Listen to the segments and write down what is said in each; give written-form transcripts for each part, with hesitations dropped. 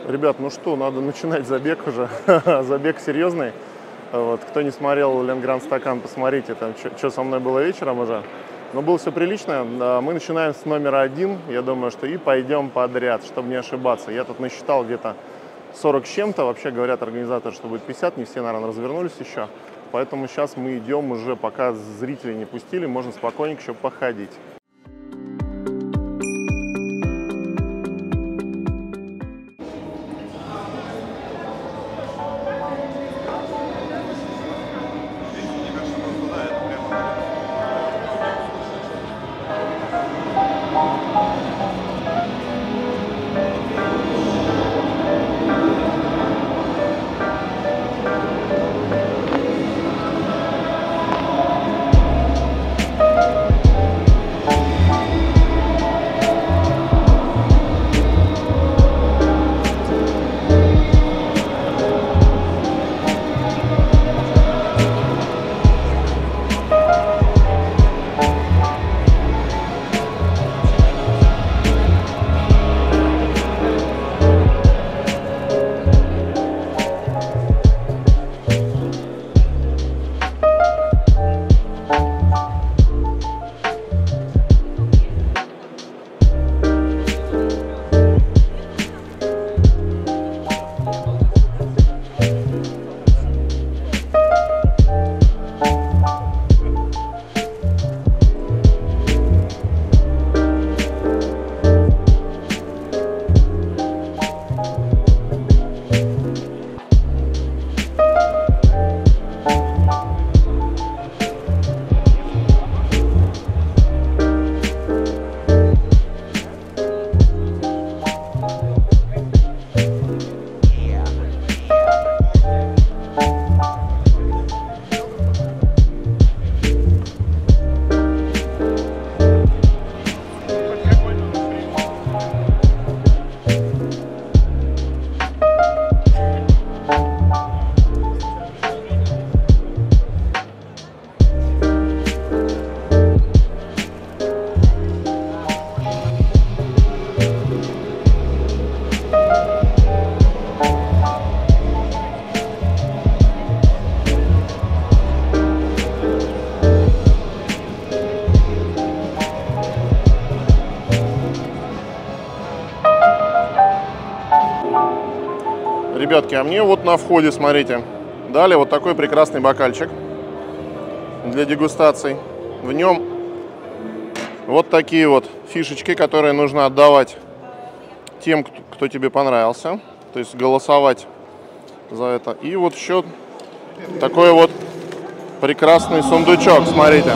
Ребят, ну что, надо начинать забег уже. Забег серьезный. Вот, кто не смотрел Ленгранд Стакан, посмотрите, там что со мной было вечером уже. Но было все прилично. Мы начинаем с номера 1, я думаю, что и пойдем подряд, чтобы не ошибаться. Я тут насчитал где-то 40 с чем-то. Вообще говорят организаторы, что будет 50, не все, наверное, развернулись еще. Поэтому сейчас мы идем уже, пока зрителей не пустили, можно спокойненько еще походить. Ребятки, а мне вот на входе, смотрите, дали вот такой прекрасный бокальчик для дегустаций. В нем вот такие вот фишечки, которые нужно отдавать тем, кто тебе понравился. То есть голосовать за это. И вот еще такой вот прекрасный сундучок, смотрите.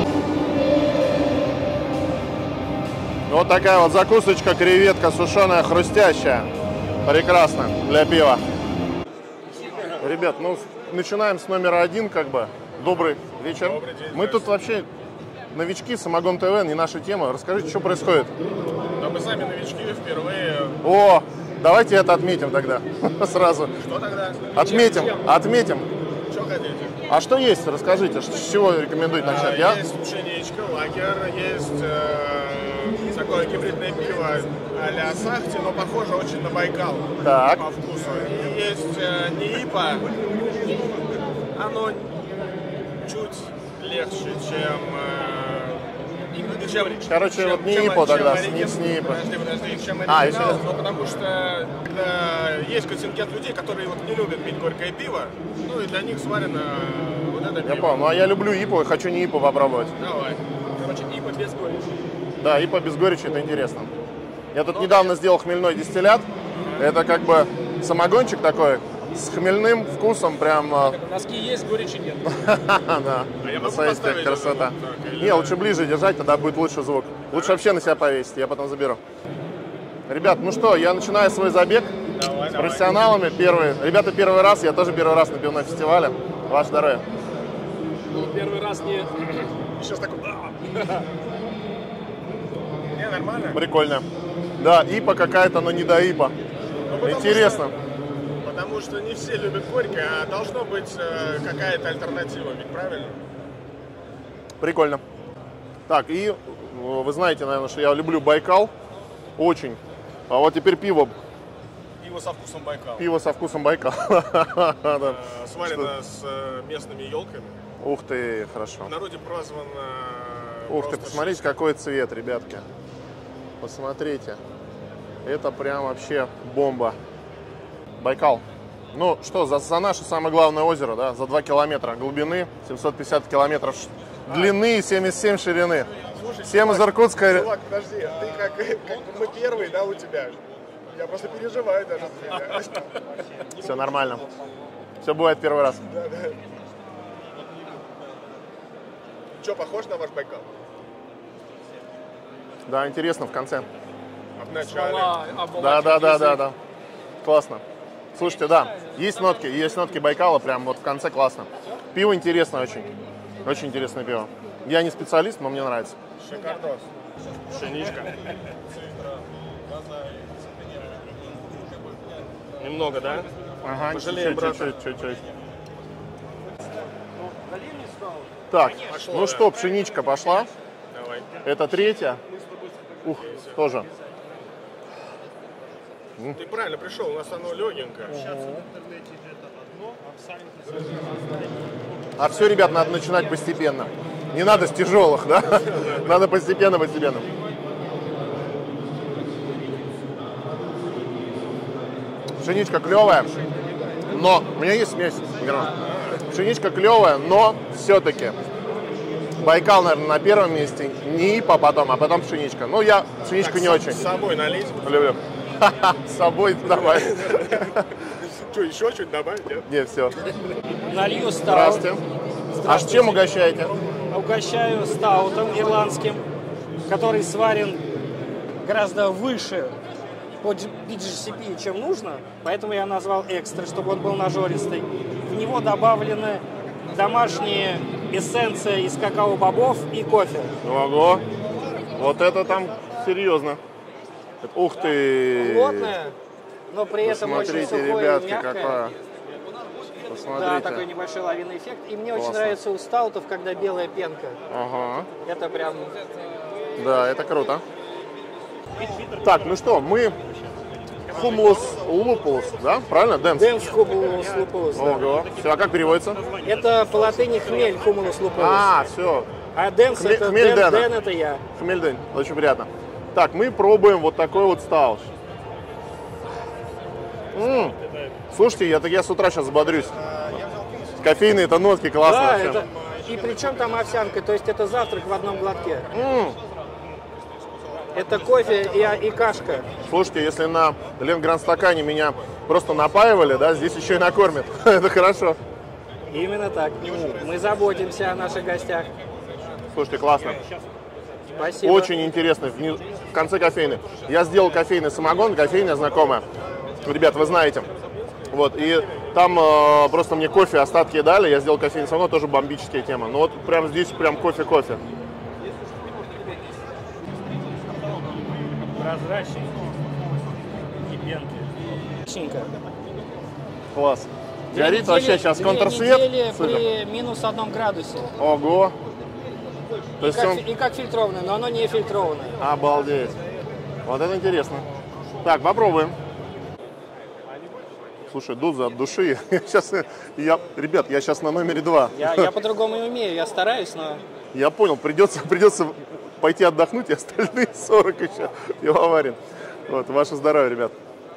Вот такая вот закусочка, креветка сушеная, хрустящая. Прекрасно для пива. Ребят, ну начинаем с номера 1, как бы. Добрый вечер. Добрый день. Мы тут вообще новички, Самогон ТВ, не наша тема. Расскажите, что происходит? Да мы сами новички впервые. О, давайте это отметим тогда. Сразу. Что тогда? Отметим. Что хотите? А что есть? Расскажите, с чего рекомендуете начать? Есть пшеничка, лагер, есть такое гибридное пиво а-ля Сахти, но похоже очень на Байкал Так. по вкусу. И есть НИИПа, оно чуть легче, чем... Короче, вот НИИПа тогда, с НИИПа. Подожди, чем оригинал, но потому что есть контингент людей, которые вот не любят пить горькое пиво, ну и для них сварено вот это пиво. Я понял, ну а я люблю ИПу, хочу не ИПу попробовать. Давай. Короче, ИПа без горечи. Да, ИПа без горечи, это интересно. Я тут недавно сделал хмельной дистиллят. Это как бы самогончик такой с хмельным вкусом, прям... Носки есть, горечи нет. Да, смотрите, красота. Не, лучше ближе держать, тогда будет лучше звук. Лучше вообще на себя повесить, я потом заберу. Ребят, ну что, я начинаю свой забег с профессионалами. Ребята первый раз, я тоже первый раз на пивном фестивале. Ваше здоровье. Ну, первый раз не... Сейчас такой... Не, нормально. Прикольно. Да, ипа какая-то, но не до ипа. Ну, интересно. Потому что не все любят горькое, а должно быть какая-то альтернатива, ведь правильно? Прикольно. Так, и вы знаете, наверное, что я люблю Байкал. Очень. А вот теперь пиво. Пиво со вкусом Байкала. Пиво со вкусом Байкала. Да. Сварено с местными елками. Ух ты, хорошо. В народе прозван... Ух ты, посмотрите, какой цвет, ребятки. Посмотрите. Это прям вообще бомба. Байкал. Ну что, за наше самое главное озеро, да, за 2 километра глубины, 750 километров длины и 77 ширины. Слушай, Всем из Иркутска. чувак, подожди, ты как мы первый, да, у тебя? Я просто переживаю даже за тебя. Все нормально. Все бывает первый раз. Че, похож на ваш Байкал? Да, интересно в конце. А в начале? Да. Классно. Слушайте, да, есть нотки Байкала, прям вот в конце классно. Пиво интересное очень. Очень интересное пиво. Я не специалист, но мне нравится. Шикардос. Пшеничка. Немного, да? Ага, Пожалеем, брата. чуть-чуть. Так, Пошло, ну да. что, пшеничка пошла. Давай. Это третья. Ух, тоже. Ты правильно пришел, у нас оно легенькое. А все, ребят, надо начинать постепенно. Не надо с тяжелых, да? Надо постепенно. Пшеничка клевая, но у меня есть смесь. Пшеничка клевая, но все-таки Байкал, наверное, на первом месте, не ИПА потом, а потом пшеничка. Ну, я пшеничку Так, не очень с собой налить. люблю. С собой добавить. Что, еще что-нибудь добавить, нет? Нет, все. Налью стаут. Здравствуйте. А с чем угощаете? Угощаю стаутом ирландским, который сварен гораздо выше по BGCP, чем нужно. Поэтому я назвал экстра, чтобы он был нажористый. В него добавлены домашние эссенция из какао-бобов и кофе. Ого. Вот это там серьезно. Ух ты. Плотное, но при этом очень Посмотрите, сухое и ребятки, мягкое. какая. Да, Посмотрите. такой небольшой лавинный эффект. И мне очень Классно. нравится у стаутов, когда белая пенка. Ага. Это прям... Да, это круто. Так, ну что, мы хумулус лупулус, да? Правильно? Дэнс? Дэнс хумулус лупулус. Да. Ого. Все, а как переводится? Это по латыни хмель хумулус лупулус. А, все. А дэнс это хмель Дэн, Дэна. Дэн это я. Хмель Дэн. Очень приятно. Так, мы пробуем вот такой вот стаут. Слушайте, я с утра сейчас взбодрюсь. Кофейные это нотки, классно Да, вообще. это... И причем там овсянка, то есть это завтрак в одном глотке. Это кофе и кашка. Слушайте, если на Ленгранд-стакане меня просто напаивали, да, здесь еще и накормят. Это хорошо. Именно так. Мы заботимся о наших гостях. Слушайте, классно. Спасибо. Очень интересно. В конце кофейны. Я сделал кофейный самогон, кофейная знакомая. Ребят, вы знаете. Вот, и там просто мне кофе, остатки дали, я сделал кофейный самогон, тоже бомбическая тема. Но вот прям здесь прям кофе-кофе. Прозрачный. И пенки. Класс. Горит вообще сейчас контрсвет. При минус 1 градусе. Ого. То есть он... И как фильтрованное, но оно не фильтрованное. Обалдеть. Вот это интересно. Так, попробуем. Слушай, доза от души. Ребят, я сейчас на номере 2. Я по-другому не умею, я стараюсь, но... Я понял, придется пойти отдохнуть, и остальные 40 еще пивоварен. Вот, ваше здоровье, ребят.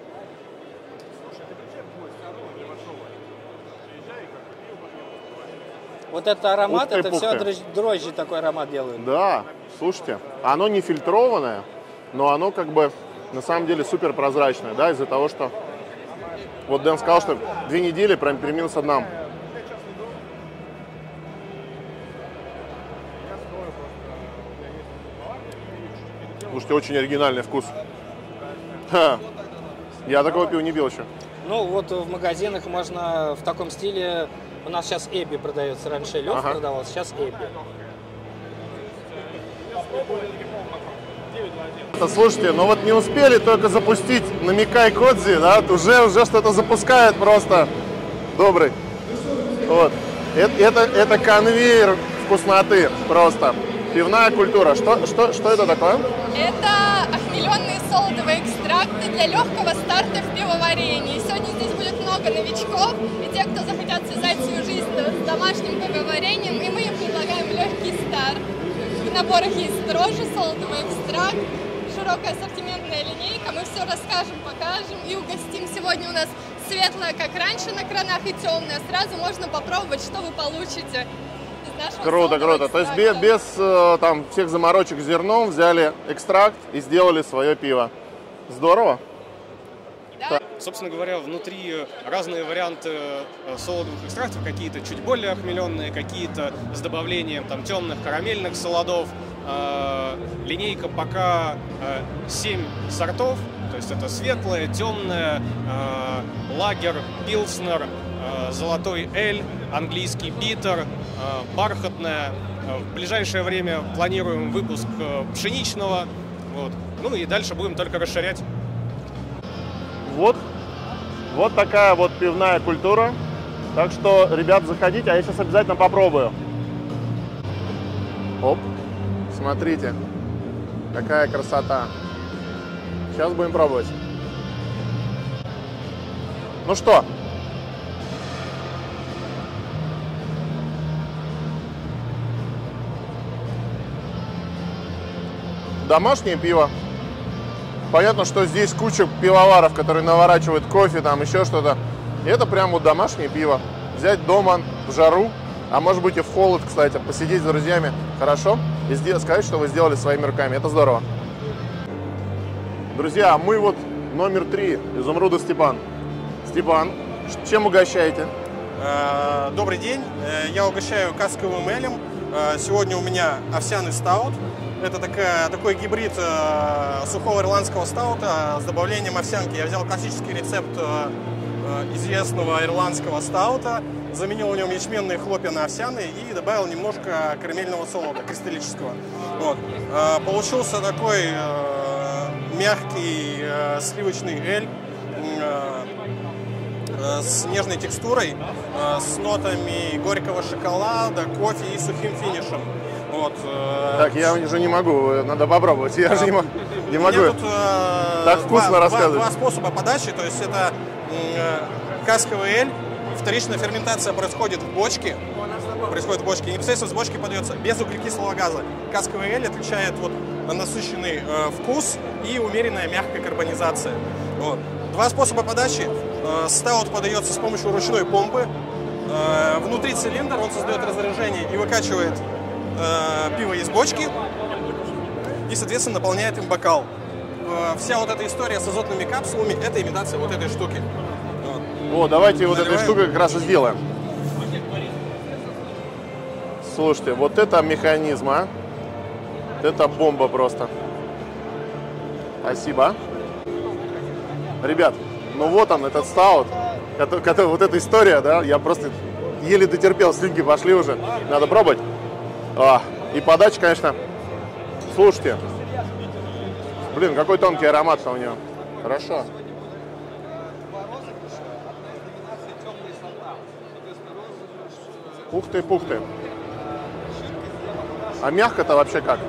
Вот этот аромат, Ух ты, это все пух ты. дрожжи такой аромат делают. Да, слушайте, оно не фильтрованное, но оно как бы на самом деле супер прозрачное, да, из-за того, что вот Дэн сказал, что 2 недели прям при минус 1. Слушайте, очень оригинальный вкус. Ха. Я такого пива не пил еще. Ну, вот в магазинах можно в таком стиле... У нас сейчас Эбби продается. Раньше лед продавался, сейчас Эбби. Слушайте, ну вот не успели только запустить Намикай Кодзи, да, уже что-то запускает просто добрый. Вот. Это конвейер вкусноты просто. Пивная культура. Что это такое? Это охмеленный солодовые экстракты для легкого старта в пивоварении. Сегодня здесь будет много новичков и те, кто захотят связать свою жизнь с домашним пивоварением, и мы им предлагаем легкий старт. В наборах есть дрожжи, солодовый экстракт, широкая ассортиментная линейка. Мы все расскажем, покажем и угостим. Сегодня у нас светлая, как раньше на кранах, и темная. Сразу можно попробовать, что вы получите. Круто, круто. То есть без там всех заморочек с зерном взяли экстракт и сделали свое пиво. Здорово. Да. Собственно говоря, внутри разные варианты солодовых экстрактов, какие-то чуть более охмеленные, какие-то с добавлением там темных карамельных солодов. Линейка пока 7 сортов, то есть это светлая, темная, лагер, пилснер, золотой эль, английский битер, бархатная. В ближайшее время планируем выпуск пшеничного. Вот. Ну и дальше будем только расширять. Вот такая вот пивная культура. Так что, ребят, заходите, а я сейчас обязательно попробую. Оп, смотрите, какая красота. Сейчас будем пробовать. Ну что? Домашнее пиво. Понятно, что здесь куча пивоваров, которые наворачивают кофе, там еще что-то. И это прям вот домашнее пиво. Взять дома в жару, а может быть и в холод, кстати, посидеть с друзьями хорошо и сказать, что вы сделали своими руками. Это здорово. Друзья, мы вот номер 3, Изумруда Степан. Степан, чем угощаете? Добрый день, я угощаю касковым элем. Сегодня у меня овсяный стаут. Это такой гибрид сухого ирландского стаута с добавлением овсянки. Я взял классический рецепт известного ирландского стаута, заменил в нем ячменные хлопья на овсяные и добавил немножко карамельного солода, кристаллического. Вот. Получился такой мягкий сливочный эль с нежной текстурой, с нотами горького шоколада, кофе и сухим финишем. Вот. Так, я уже не могу, надо попробовать. Я же не могу. Тут, так вкусно рассказывать. Два способа подачи, то есть это касковый эль, вторичная ферментация происходит в бочке, и непосредственно с бочки подается без углекислого газа. Касковый эль отличает вот насыщенный вкус и умеренная мягкая карбонизация. Вот. Два способа подачи. Стаут подается с помощью ручной помпы. Внутри цилиндр, он создает разрежение и выкачивает пиво из бочки и, соответственно, наполняет им бокал. Вся вот эта история с азотными капсулами – это имитация вот этой штуки. Вот. О, давайте вот этой штукой как раз и сделаем. Слушайте, вот это механизм, а? Это бомба просто. Спасибо. Ребят, ну вот он, этот стаут, который вот эта история, да, я просто еле дотерпел, слюнки пошли уже, надо пробовать. И подача, конечно, слушайте, блин, какой тонкий аромат-то у него, хорошо. Ух ты, пух ты. А мягко-то вообще как?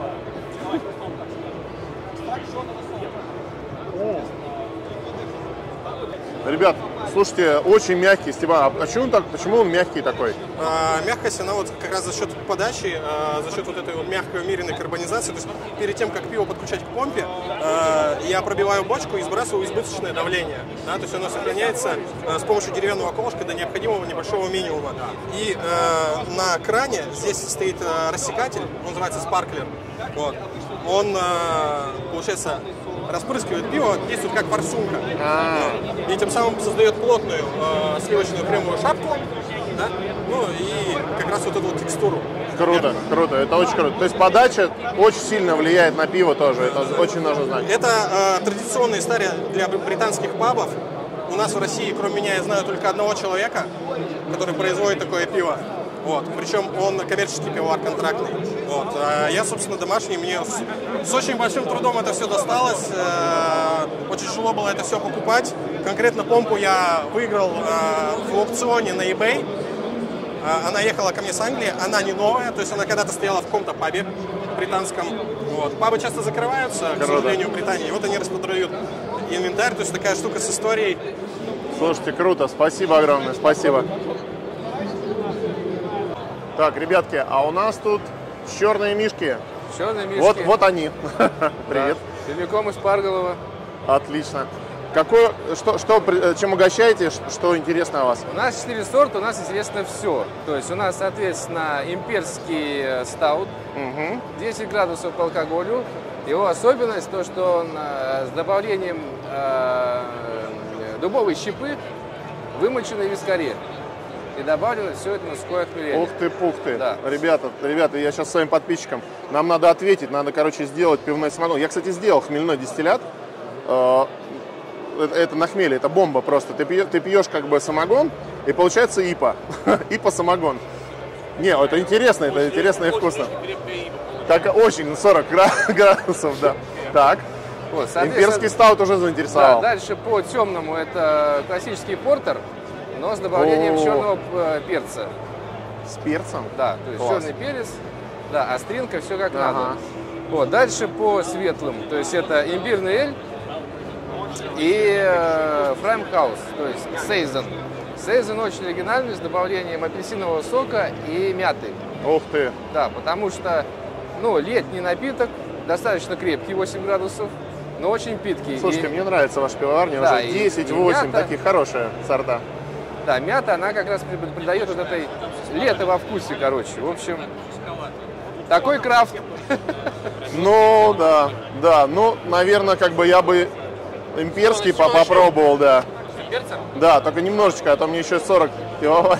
Ребят, слушайте, очень мягкий, Степан. А почему он мягкий такой? Мягкость, она вот как раз за счет подачи, за счет вот этой вот мягкой умеренной карбонизации. То есть перед тем, как пиво подключать к помпе, я пробиваю бочку и сбрасываю избыточное давление. Да, то есть оно сохраняется с помощью деревянного колышка до необходимого небольшого минимума. И на кране здесь стоит рассекатель, он называется спарклер. Вот. Он, получается, распрыскивает пиво, действует как форсунка. И тем самым создает плотную сливочную кремовую шапку, да? Ну и как раз вот эту вот текстуру. Круто, круто, это очень круто. То есть подача очень сильно влияет на пиво тоже, это очень нужно знать. Это традиционная история для британских пабов. У нас в России, кроме меня, я знаю только одного человека, который производит такое пиво. Вот. Причем он коммерческий пивовар контрактный. Вот. А я, собственно, домашний. Мне с очень большим трудом это все досталось. Очень тяжело было это все покупать. Конкретно помпу я выиграл в аукционе на eBay. Она ехала ко мне с Англии. Она не новая, то есть она когда-то стояла в каком-то пабе. британском. Вот. Пабы часто закрываются, к сожалению, в Британии. И вот они распродают инвентарь, то есть такая штука с историей. Слушайте, круто, спасибо огромное, спасибо. Так, ребятки, а у нас тут черные мишки. Черные мишки. Вот они. Привет. Да. Прямиком из Парголова. Отлично. Чем угощаете, что интересно о вас? У нас 4 сорта, у нас интересно все. То есть у нас, соответственно, имперский стаут, 10 градусов по алкоголю. Его особенность то, что он с добавлением дубовой щепы, вымоченной в вискаре. И добавлено все это мужское хмеление. Ух ты, пух ты. Да. Ребята, я сейчас своим подписчикам. Нам надо ответить, надо, сделать пивной самогон. Я, кстати, сделал хмельной дистиллят. Это на хмеле, это бомба просто. Ты пьешь самогон, и получается ипа. Ипа самогон. Не, это интересно и вкусно. Так, очень, 40 градусов, да. Так. Вот, имперский стаут уже заинтересовал. Да, дальше по темному это классический портер, но с добавлением черного перца. С перцем? Да, то есть Класс. черный перец, да, остринка, все как надо. Вот, дальше по светлым, то есть это имбирный эль и фраймхаус, то есть сейзен. Сейзен очень оригинальный, с добавлением апельсинового сока и мяты. Ух ты! Да, потому что, летний напиток, достаточно крепкий, 8 градусов, но очень питкий. Слушайте, мне нравится ваша пивоварня, да, уже 10-8, такие хорошие сорта. Да, мята, она как раз придает вот этой лето во вкусе, короче. В общем, такой крафт. Ну, да, наверное, я бы имперский попробовал, да. Да, только немножечко, а то мне еще 40 пивоварен.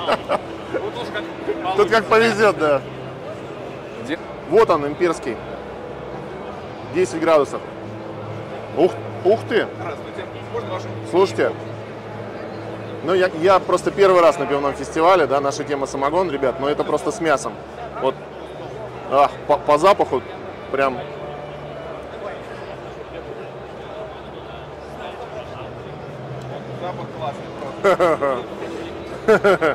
Тут как повезет, да. Вот он, имперский. 10 градусов. Ух ты! Слушайте, я просто первый раз на пивном фестивале, да, наша тема самогон, ребят, но это просто с мясом. Вот, по запаху прям... Запах классный.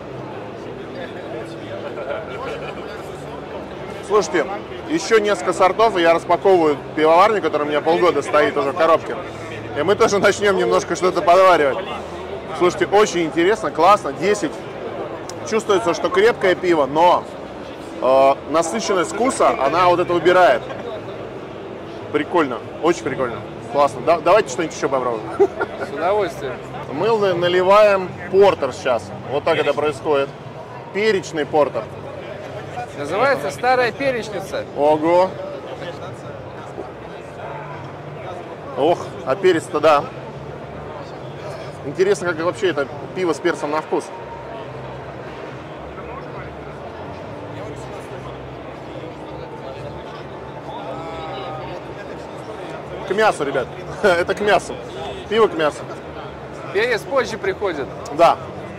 Слушайте, еще несколько сортов, и я распаковываю пивоварню, которая у меня полгода стоит уже в коробке. И мы тоже начнем немножко что-то подваривать. Слушайте, очень интересно, классно, 10. Чувствуется, что крепкое пиво, но насыщенность вкуса, она вот это убирает. Прикольно, очень прикольно, классно. Давайте что-нибудь еще попробуем. С удовольствием. Мы наливаем портер сейчас, вот так это происходит. Перечный портер. Называется старая перечница. Ого. Ох, а перец-то да. Интересно, как вообще это пиво с перцем на вкус. К мясу, ребят. Это к мясу. Пиво к мясу. Перец позже приходит. Да.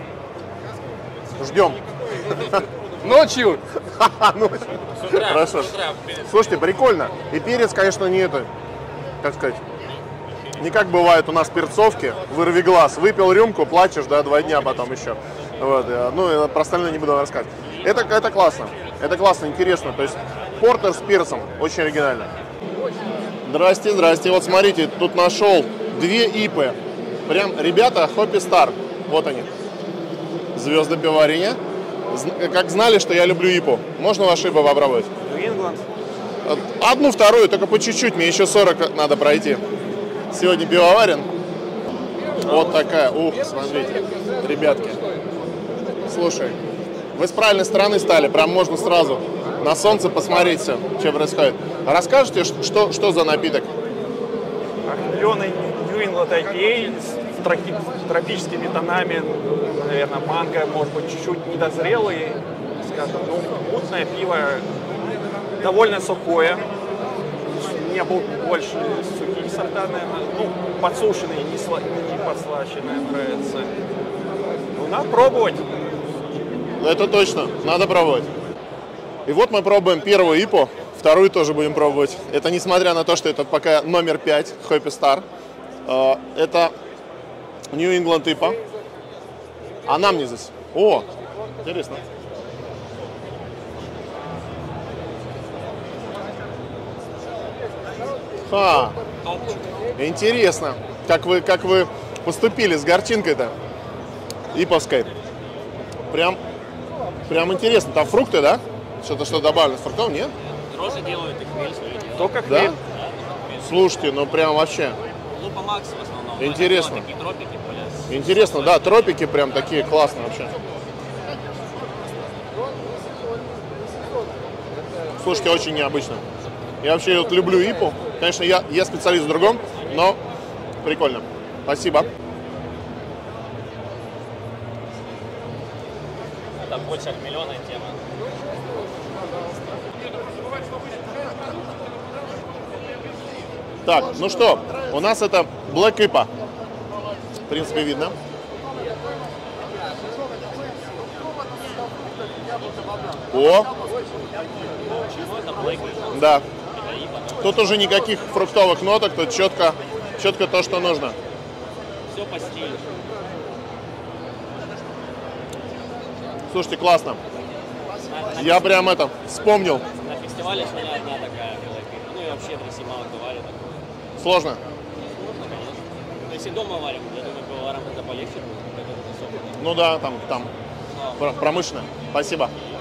Ждем. Ночью. Хорошо. Слушайте, прикольно. И перец, конечно, не это, как сказать, не как бывает у нас перцовки, вырви глаз. Выпил рюмку, плачешь, да, 2 дня потом еще. Вот. Ну, про остальное не буду рассказывать. Это классно. Это классно, интересно. То есть портер с перцем. Очень оригинально. Здрасте. Вот смотрите, тут нашел 2 ипы. Прям, ребята, Hoppy Star. Вот они. Звезды пивоварения. Как знали, что я люблю ипу. Можно вашу ипу попробовать? New England. Одну, вторую, только по чуть-чуть. Мне еще 40 надо пройти. Сегодня пивоварен. Вот такая. Ух, смотрите. Ребятки. Слушай, вы с правильной стороны стали. Прям можно сразу на солнце посмотреть все, что происходит. Расскажете, что за напиток? Охмеленный New England IPA с тропическими тонами, наверное, манго, может быть, чуть-чуть недозрелый, скажем, мутное пиво, довольно сухое, не был больше сухие сорта, наверное, подсушенные, не подслащенные, нравится. Ну, надо пробовать. Это точно, надо пробовать. И вот мы пробуем первую ипу, вторую тоже будем пробовать. Это несмотря на то, что это пока номер 5, Hoppy Star. Это New England IPA. Анамнезис. О, интересно. Интересно, как вы поступили с горчинкой-то иповской. Прям интересно. Там фрукты, да? Что добавлено? Фруктов нет? Дрожжи делают и хмель свою делают. Только Да? хмель. Слушайте, ну прям вообще. Лупа Макс в основном. Интересно. Такие тропики более. Интересно, да, тропики прям такие классные вообще. Слушайте, очень необычно. Я вообще вот люблю ипу. Конечно, я специалист в другом, но прикольно. Спасибо. Там больше хмеленая тема. Так, ну что, у нас это Black IPA. В принципе, видно. О! Да. Тут уже никаких фруктовых ноток, тут четко то, что нужно. Все по стилю. Слушайте, классно. Я прям вспомнил. На фестивале у меня одна такая Black IPA. Ну и вообще в России мало кто варит. Сложно? Сложно, конечно. Но если дома варим, я думаю, пивоварам это полегче будет. Ну да, там промышленно. Спасибо.